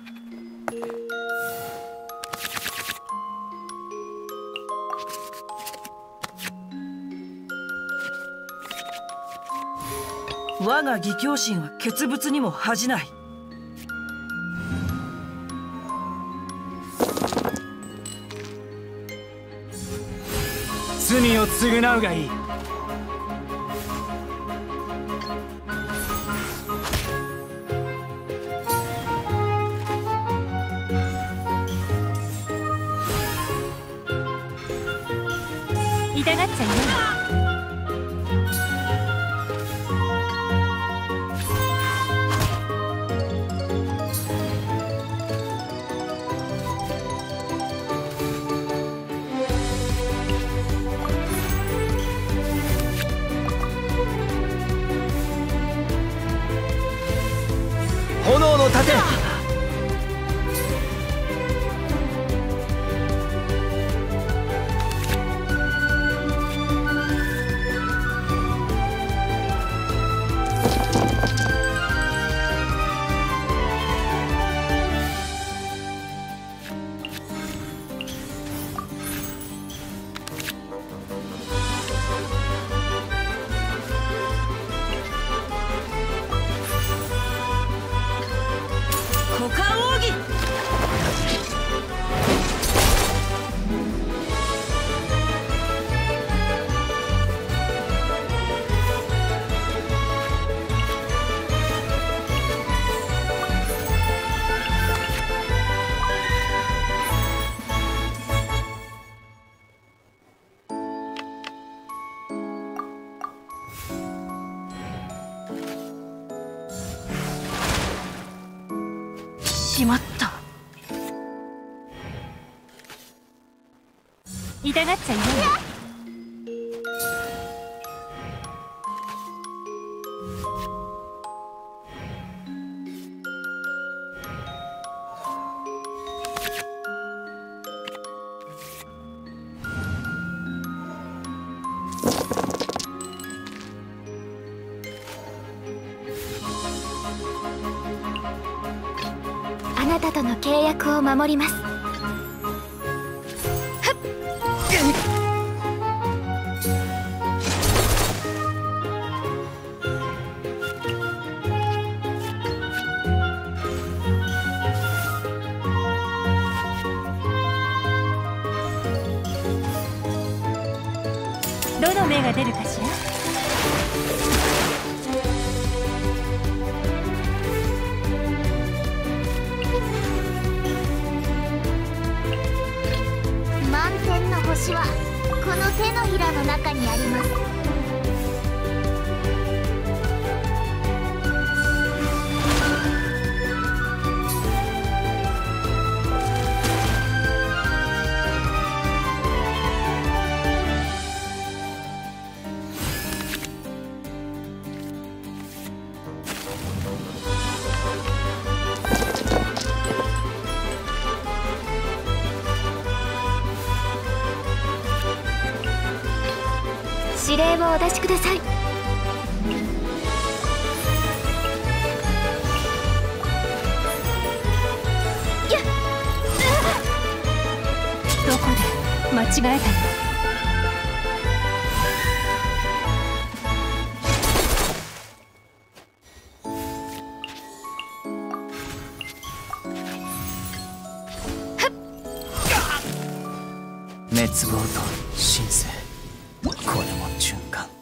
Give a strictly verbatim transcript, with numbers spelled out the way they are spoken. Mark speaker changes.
Speaker 1: 我が義兄心は傑物にも恥じない。
Speaker 2: 罪を償うがいい。
Speaker 3: 痛がっちゃいない。
Speaker 2: 炎の盾。
Speaker 3: しまった。痛がっちゃいない。
Speaker 4: あなたとの契約を守ります。
Speaker 3: どの目が出るかしら。
Speaker 4: 満天の星はこの手のひらの中にあります。指令をお出しください。
Speaker 3: どこで間違えたの？
Speaker 2: 滅亡と神聖、これも循環。